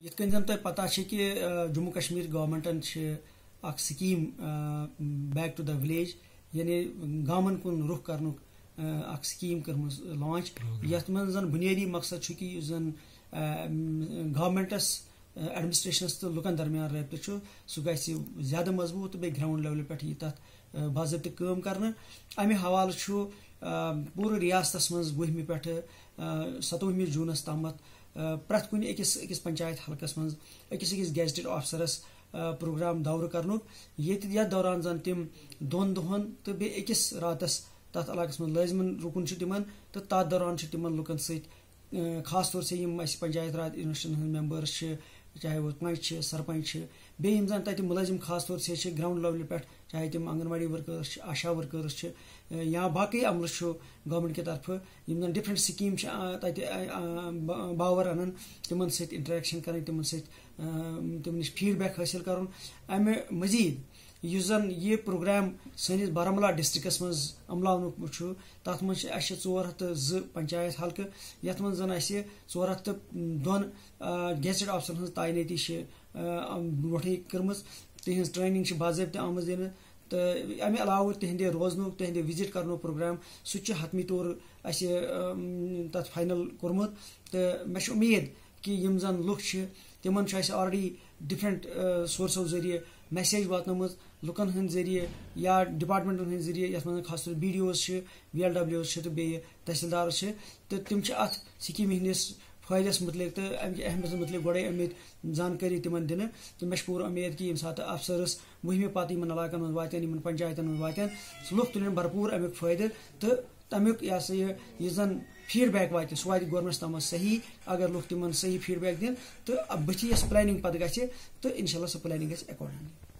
یتھ کٔنۍ زن تۄہہِ پتہ چھِ کہ جموں کشمیر گورمنٹن چھِ اکھ scheme back to the village یعنی گامن کُن رُخ کرنُک اکھ سکیٖم کٔرمٕژ لانچ یتھ منٛز زن بُنیٲدی مقصد چھُ کہ یُس زن گورمنٹس ایڈمنسٹریشنس تہٕ لُکن درمیان رٲبطہٕ چھُ سُہ گژھِ زیادٕ مضبوٗط تہٕ بیٚیہِ گراوُنڈ لیولہِ پٮ۪ٹھ یی تتھ باضٲبطہٕ کٲم کرنہٕ. امہِ حوالہٕ چھُ پوٗرٕ ریاستس منٛز 20مہِ پٮ۪ٹھٕ 27مہِ جوٗنس تامتھ پرٛٮ۪تھ کُنہِ أکِس پنچایت حلقس منٛز أکِس گیزٹڈ آفسرس پروگرام دورٕ کرنُک یتھ دوران زن تِم 2 دۄہن تہٕ بیٚیہِ أکِس راتس تتھ علاقس منٛز لٲزمن رُکُن چھُ تِمن تہٕ تتھ دوران چھُ تِمن لُکن سۭتۍ خاص طور سے یِم اَسہِ پنچایت راج یونٹن ہٕنٛدۍ ممبٲرٕس چھِ چاہے وہ پنچ چھِ سرپنچ چھِ بیٚیہِ یِم زن تتہِ مُلٲزِم خاص طور سے چھِ گراوُنڈ لیولہِ پٮ۪ٹھ چاہے تِم آنگن واڑی ورکٲرٕس چھِ آشا ورکٲرٕس چھِ یا باقٕے عملہٕ چھُ گورمنٹ کہِ طرفہٕ یِم زن ڈفرنٹ سکیٖم چھِ تتہِ باور انان تِمن سۭتۍ انٹریکشن کرٕنۍ تِمن سۭتۍ تِمن نِش فیٖڈ بیک حٲصِل کرُن. امہِ مٔزیٖد یُس زن یہِ پروگرام سٲنِس بارہمولہ ڈسٹرکس منٛز عملاونُک چھُ تتھ منٛز چھِ اَسہِ 402 پنچایت حلقہٕ یتھ منٛز زن اَسہِ 402 گیزٹڈ آفسرن ہٕنٛز تعینٲتی چھِ برونٛٹھٕے کٔرمٕژ تِہنٛز ٹریننگ چھِ باضٲبطہٕ آمٕژ دِنہٕ تہٕ امہِ علاوٕ تِہنٛدِ روزنُک تِہنٛدِ وِزٹ کرنُک پروگرام سُہ تہِ چھُ حتمی طور اَسہِ تتھ فاینل کوٚرمُت تہٕ مےٚ چھِ اُمید کہ یِم زن لُکھ چھِ تِمن چھُ اَسہِ آلریڈی ڈفرنٹ سورسو ذٔریعہٕ میسیج واتنٲومٕژ لُکن ہٕنٛدۍ ذٔریعہٕ یا ڈپارٹمنٹن ہٕنٛدۍ ذٔریعہٕ یتھ منٛز خاص طور BDOs چھِ VLWs چھِ تہٕ بیٚیہِ تحصیلدارس چھِ تہٕ تِم چھِ اتھ سکیٖمہِ ہٕنٛدِس فٲیدس متعلق تہٕ امہِ اہمیتس متعلق گۄڈے آمٕتۍ زانکٲری تِمن دِنہٕ تہٕ مےٚ چھِ پوٗرٕ اُمید کہ ییٚمہِ ساتہٕ افسرس 20مہِ پتہٕ یِمن علاقن منٛز واتن یِمن پنچایتن منٛز واتن لُکھ تُلن بھرپوٗر امیُک فٲیدٕ تہٕ تمیُک یُس زن فیٖڈ بیک واتہِ سُہ واتہِ گورمنٹس تامتھ صحیح اگر لُکھ تِمن صحیح فیٖڈ بیک دِن تہٕ بٕتھِ یۄس پلاننگ پتہٕ گژھِ تہٕ انشاء اللہ سۄ پلاننگ گژھِ ایکاڈنگلی.